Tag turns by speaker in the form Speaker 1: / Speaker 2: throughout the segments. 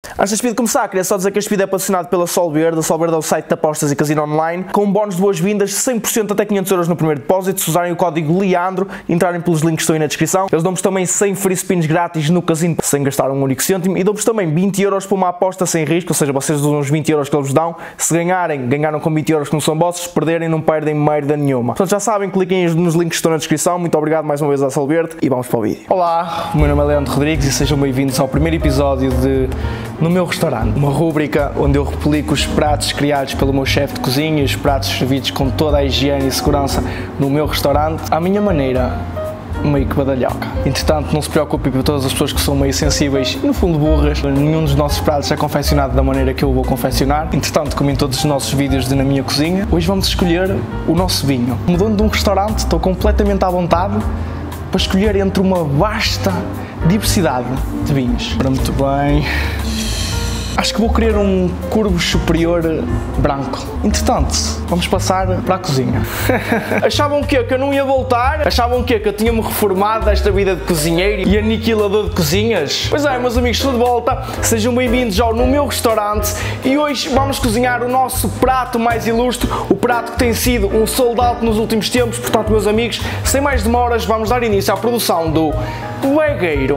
Speaker 1: Antes deste vídeo começar, queria só dizer que este vídeo é patrocinado pela Solverde. A Solverde é o site de apostas e casino online, com um bónus de boas-vindas, 100% até 500 euros no primeiro depósito, se usarem o código LEANDRO, entrarem pelos links que estão aí na descrição. Eles dão-vos também 100 free spins grátis no casino, sem gastar um único cêntimo, e dão-vos também 20 euros para uma aposta sem risco, ou seja, vocês usam os 20 euros que eles vos dão. Se ganharem, ganharam com 20 euros que não são vossos, se perderem, não perdem merda nenhuma. Portanto, já sabem, cliquem nos links que estão na descrição. Muito obrigado mais uma vez à Solverde e vamos para o vídeo. Olá, o meu nome é Leandro Rodrigues e sejam bem-vindos ao primeiro episódio de No Meu Restaurante, uma rúbrica onde eu replico os pratos criados pelo meu chefe de cozinha, os pratos servidos com toda a higiene e segurança no meu restaurante, à minha maneira, meio que badalhoca. Entretanto, não se preocupem por todas as pessoas que são meio sensíveis e no fundo burras, nenhum dos nossos pratos é confeccionado da maneira que eu vou confeccionar. Entretanto, como em todos os nossos vídeos de Na Minha Cozinha, hoje vamos escolher o nosso vinho. Como dono de um restaurante, estou completamente à vontade para escolher entre uma vasta diversidade de vinhos. Ora, muito bem. Acho que vou querer um Curvo Superior branco. Entretanto, vamos passar para a cozinha. Achavam que eu não ia voltar? Achavam que eu tinha-me reformado desta vida de cozinheiro e aniquilador de cozinhas? Pois é, meus amigos, estou de volta. Sejam bem-vindos ao No Meu Restaurante e hoje vamos cozinhar o nosso prato mais ilustre, o prato que tem sido um sold out nos últimos tempos. Portanto, meus amigos, sem mais demoras, vamos dar início à produção do Vegueiro.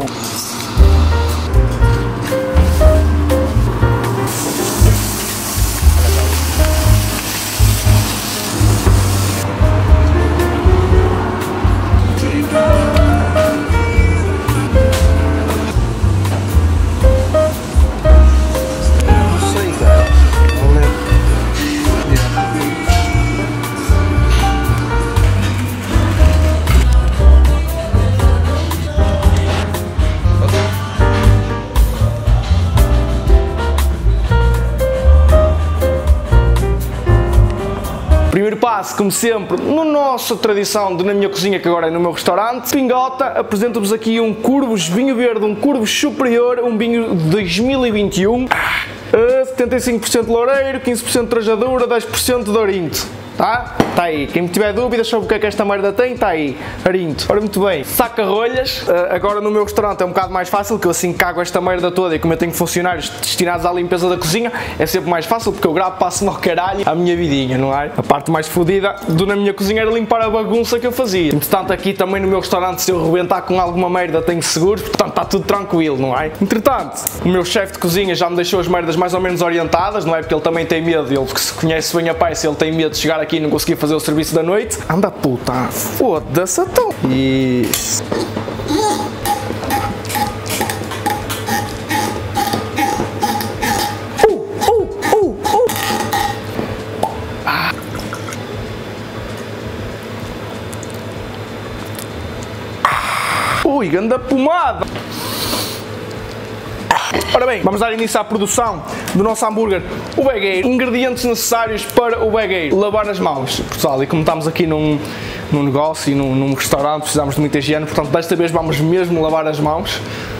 Speaker 1: Primeiro passo, como sempre, na nossa tradição de Na Minha Cozinha, que agora é no meu restaurante, Pingota, apresento-vos aqui um Curvos vinho verde, um Curvos Superior, um vinho de 2021, 75% de loureiro, 15% de trajadura, 10% de arinto. Tá? Está aí. Quem tiver dúvidas sobre o que é que esta merda tem, está aí. Arinto. Ora, muito bem. Saca-rolhas. Agora no meu restaurante é um bocado mais fácil, que eu assim cago esta merda toda e como eu tenho funcionários destinados à limpeza da cozinha, é sempre mais fácil porque eu gravo, passo-me ao caralho a minha vidinha, não é? A parte mais fodida Na Minha Cozinha era limpar a bagunça que eu fazia. Entretanto, aqui também no meu restaurante, se eu rebentar com alguma merda, tenho seguros, portanto está tudo tranquilo, não é? Entretanto, o meu chefe de cozinha já me deixou as merdas mais ou menos orientadas, não é? Porque ele também tem medo, ele que se conhece bem a peça, ele tem medo de chegar aqui e não conseguir fazer o serviço da noite. Anda puta, foda-se então. Isso. Ui, ganda pomada! Ora bem, vamos dar início à produção do nosso hambúrguer, o Vegueiro. Ingredientes necessários para o Vegueiro: lavar as mãos. Pessoal, e como estamos aqui num negócio e num restaurante, precisamos de muita higiene, portanto desta vez vamos mesmo lavar as mãos.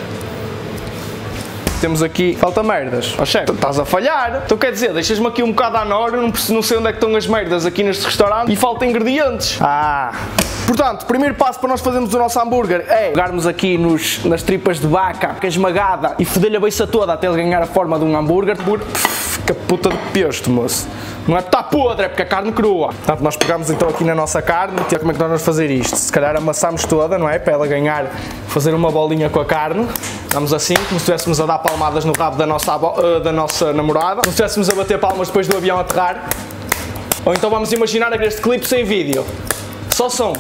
Speaker 1: Temos aqui, falta merdas. Ó chefe, estás a falhar. Então quer dizer, deixas-me aqui um bocado à nora, não sei onde é que estão as merdas aqui neste restaurante e falta ingredientes. Portanto, primeiro passo para nós fazermos o nosso hambúrguer é pegarmos aqui nas tripas de vaca, que é esmagada, e foder-lhe a beiça toda até ele ganhar a forma de um hambúrguer. Que puta de pesto, moço. Não é porque está podre, é porque a carne crua. Portanto, nós pegamos então aqui na nossa carne e como é que nós vamos fazer isto? Se calhar amassamos toda, não é? Para ela ganhar, fazer uma bolinha com a carne. Damos assim, como se estivéssemos a dar palmadas no rabo da nossa namorada. Como se estivéssemos a bater palmas depois do avião aterrar. Ou então vamos imaginar este clipe sem vídeo. Só som.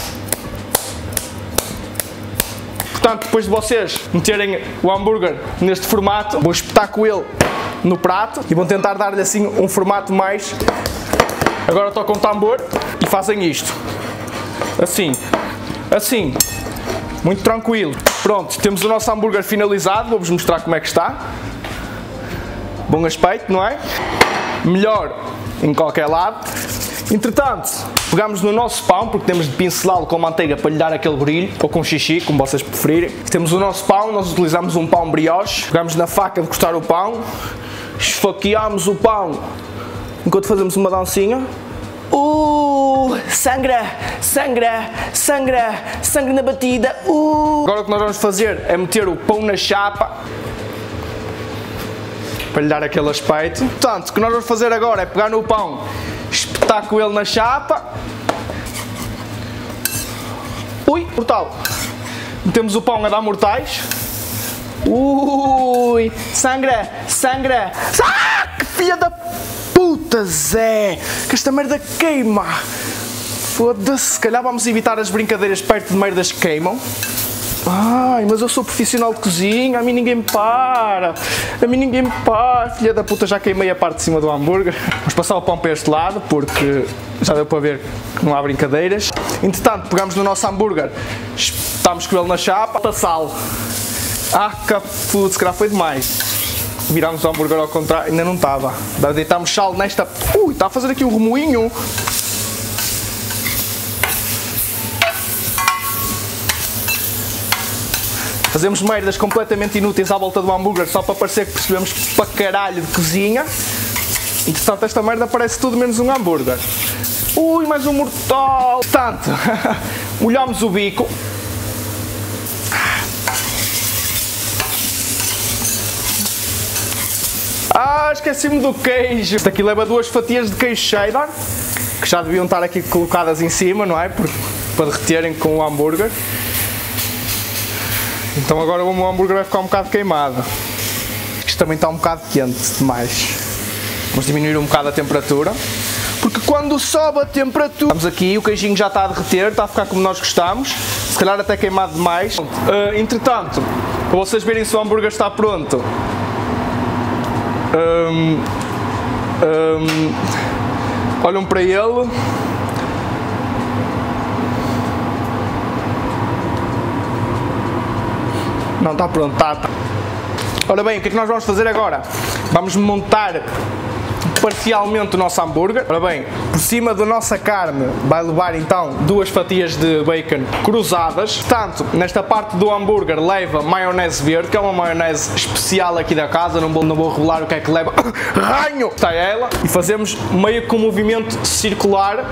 Speaker 1: Portanto, depois de vocês meterem o hambúrguer neste formato, vou espetar com ele no prato e vão tentar dar-lhe assim um formato mais... Agora tocam o tambor e fazem isto. Assim. Assim. Muito tranquilo. Pronto, temos o nosso hambúrguer finalizado. Vou-vos mostrar como é que está. Bom aspecto, não é? Melhor em qualquer lado. Entretanto, pegamos no nosso pão, porque temos de pincelá-lo com manteiga para lhe dar aquele brilho, ou com xixi, como vocês preferirem. Temos o nosso pão, nós utilizamos um pão brioche, pegamos na faca de cortar o pão, esfaqueamos o pão enquanto fazemos uma dancinha. Sangra, sangra, sangra, sangra na batida. Agora o que nós vamos fazer é meter o pão na chapa. para lhe dar aquele aspecto. Portanto, o que nós vamos fazer agora é pegar no pão, espetar com ele na chapa. Ui, mortal. Metemos o pão a dar mortais. Ui, sangra, sangra. Ah, que filha da puta, Zé. Que esta merda queima. Foda-se. Se calhar vamos evitar as brincadeiras perto de merdas que queimam. Ai, mas eu sou profissional de cozinha, a mim ninguém me para. A mim ninguém me para. Filha da puta, já queimei a parte de cima do hambúrguer. Vamos passar o pão para este lado, porque já deu para ver que não há brincadeiras. Entretanto, pegamos no nosso hambúrguer, espetamos com ele na chapa, bota sal. Ah, que putz, se calhar foi demais. Virámos o hambúrguer ao contrário, ainda não estava. Deitámos sal nesta... Ui, está a fazer aqui um remoinho. Fazemos merdas completamente inúteis à volta do hambúrguer só para parecer que percebemos para caralho de cozinha. Entretanto, esta merda parece tudo menos um hambúrguer. Ui, mais um mortal! Portanto, molhamos o bico. Ah, esqueci-me do queijo. Isto aqui leva 2 fatias de queijo cheddar, que já deviam estar aqui colocadas em cima, não é? Para derreterem com o hambúrguer. Então agora o meu hambúrguer vai ficar um bocado queimado. Isto também está um bocado quente demais. Vamos diminuir um bocado a temperatura. Porque quando sobe a temperatura... Estamos aqui, o queijinho já está a derreter, está a ficar como nós gostamos. Se calhar até queimado demais. Entretanto, para vocês verem se o hambúrguer está pronto. Olham para ele. Não, está pronto, está. Ora bem, o que é que nós vamos fazer agora? Vamos montar parcialmente o nosso hambúrguer. Ora bem, por cima da nossa carne vai levar então 2 fatias de bacon cruzadas. Portanto, nesta parte do hambúrguer leva maionese verde, que é uma maionese especial aqui da casa, não vou revelar o que é que leva. Ranho! Está ela. E fazemos meio que um movimento circular.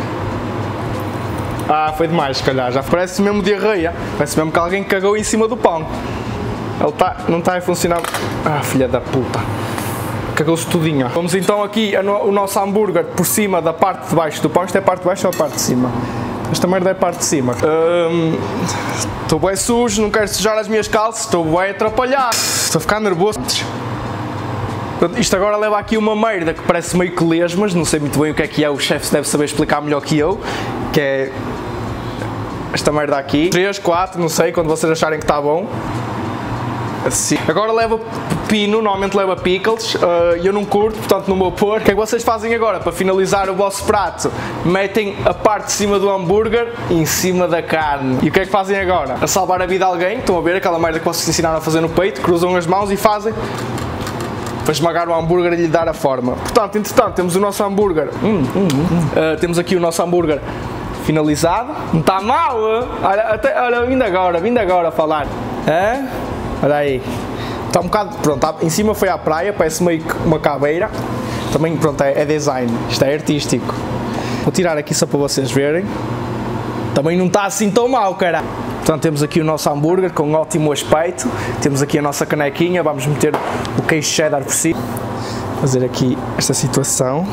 Speaker 1: Ah, foi demais, se calhar. Já parece mesmo diarreia. Parece mesmo que alguém cagou em cima do pão. Ele não está a funcionar. Ah, filha da puta. Cagou-se tudinho. Vamos então aqui o nosso hambúrguer por cima da parte de baixo do pão. Isto é a parte de baixo ou a parte de cima? Esta merda é a parte de cima. Estou bem sujo, não quero sujar as minhas calças. Estou bem atrapalhado. Estou a ficar nervoso. Isto agora leva aqui uma merda que parece meio que lesmas. Não sei muito bem o que é. O chefe deve saber explicar melhor que eu. Que é esta merda aqui. 3, 4, não sei, quando vocês acharem que está bom. Assim. Agora leva pepino, normalmente leva pickles, eu não curto, portanto não vou pôr. O que é que vocês fazem agora? Para finalizar o vosso prato, metem a parte de cima do hambúrguer em cima da carne. E o que é que fazem agora? A salvar a vida de alguém, estão a ver aquela merda que vocês ensinaram a fazer no peito, cruzam as mãos e fazem para esmagar o hambúrguer e lhe dar a forma. Portanto, entretanto, temos o nosso hambúrguer. Temos aqui o nosso hambúrguer finalizado. Não está mal, olha, vindo agora a falar. Olha aí. Está um bocado, pronto, em cima foi à praia, parece meio que uma caveira. Também, pronto, é design, isto é artístico. Vou tirar aqui só para vocês verem. Também não está assim tão mal, caralho. Portanto, temos aqui o nosso hambúrguer com um ótimo aspecto. Temos aqui a nossa canequinha, vamos meter o queijo cheddar por cima. Fazer aqui esta situação.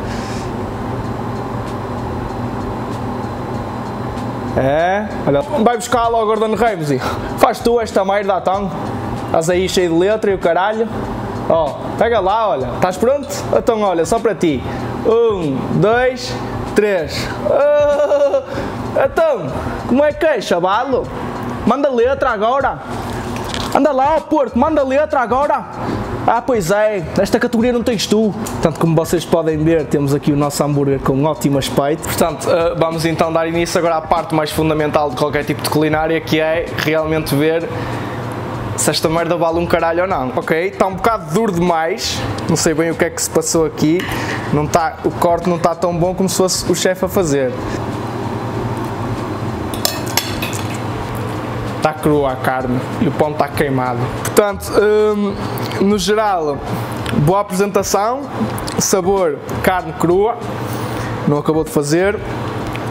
Speaker 1: Olha, vai buscar lá o Gordon Ramsay. Faz tu esta merda, então. Estás aí cheio de letra e o caralho. Ó, pega lá, olha. Estás pronto? Então, olha, só para ti. 1, 2, 3. Então, como é que é, chavalo? Manda letra agora. Anda lá, porco, manda letra agora. Ah, pois é, nesta categoria não tens tu. Portanto, como vocês podem ver, temos aqui o nosso hambúrguer com um ótimo aspecto. Portanto, vamos então dar início agora à parte mais fundamental de qualquer tipo de culinária, que é realmente ver se esta merda vale um caralho ou não. Ok, está um bocado duro demais, não sei bem o que é que se passou aqui. Não está, o corte não está tão bom como se fosse o chefe a fazer. Está crua a carne e o pão está queimado. Portanto, no geral, boa apresentação, sabor, carne crua, não acabou de fazer.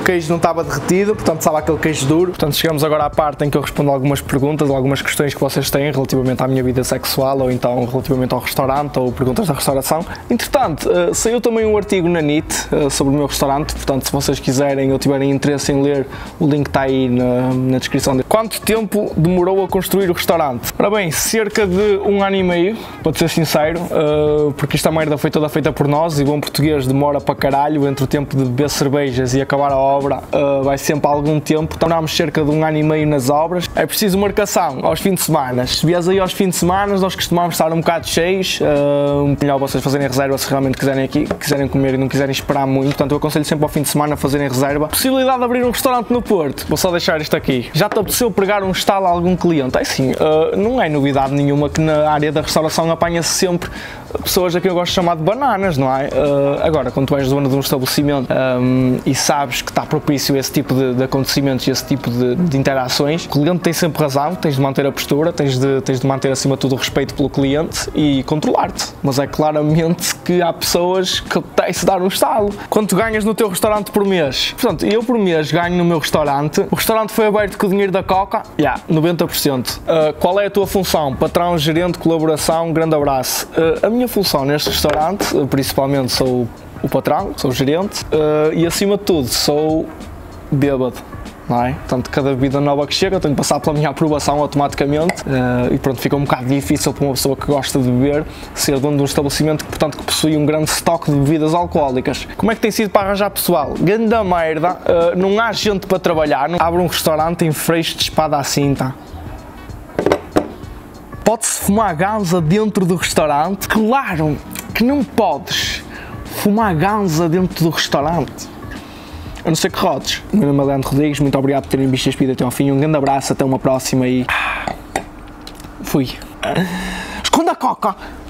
Speaker 1: queijo não estava derretido, portanto estava aquele queijo duro. Portanto, chegamos agora à parte em que eu respondo algumas perguntas, algumas questões que vocês têm relativamente à minha vida sexual, ou então relativamente ao restaurante, ou perguntas da restauração. Entretanto, saiu também um artigo na NIT sobre o meu restaurante, portanto, se vocês quiserem ou tiverem interesse em ler, o link está aí na descrição. Quanto tempo demorou a construir o restaurante? Ora bem, cerca de 1 ano e meio, para ser sincero, porque esta merda foi toda feita por nós e bom português demora para caralho, entre o tempo de beber cervejas e acabar a obra vai sempre algum tempo. Demorámos cerca de 1 ano e meio nas obras. É preciso marcação aos fins de semana. Se vies aí aos fins de semana, nós costumamos estar um bocado cheios, melhor vocês fazerem reserva se realmente quiserem comer e não quiserem esperar muito, portanto eu aconselho sempre ao fim de semana fazerem reserva. Possibilidade de abrir um restaurante no Porto, vou só deixar isto aqui. Já te apeteceu pregar um estalo a algum cliente? É assim, não é novidade nenhuma que na área da restauração apanha-se sempre pessoas a quem eu gosto de chamar de bananas, não é? Agora, quando tu és dono de um estabelecimento e sabes que está propício a esse tipo de acontecimentos e esse tipo de interações, o cliente tem sempre razão, tens de manter a postura, tens de manter acima de tudo o respeito pelo cliente e controlar-te. Mas é claramente que há pessoas que apetece dar um estalo. Quanto ganhas no teu restaurante por mês? Portanto, eu por mês ganho no meu restaurante. O restaurante foi aberto com o dinheiro da Coca? 90%. Qual é a tua função? Patrão, gerente, colaboração, grande abraço. A minha função neste restaurante, principalmente sou o patrão, sou o gerente e acima de tudo sou bêbado, não é? Portanto, cada bebida nova que chega eu tenho de passar pela minha aprovação automaticamente e pronto, fica um bocado difícil para uma pessoa que gosta de beber ser dono de um estabelecimento que, portanto, que possui um grande estoque de bebidas alcoólicas. Como é que tem sido para arranjar pessoal? Ganda merda, não há gente para trabalhar, não abre um restaurante em freixo de espada à cinta. Pode-se fumar ganza dentro do restaurante? Claro que não podes fumar ganza dentro do restaurante. A não ser que rodes. O meu nome é Leandro Rodrigues, muito obrigado por terem visto este vídeo até ao fim. Um grande abraço, até uma próxima e... Fui. Esconda a Coca!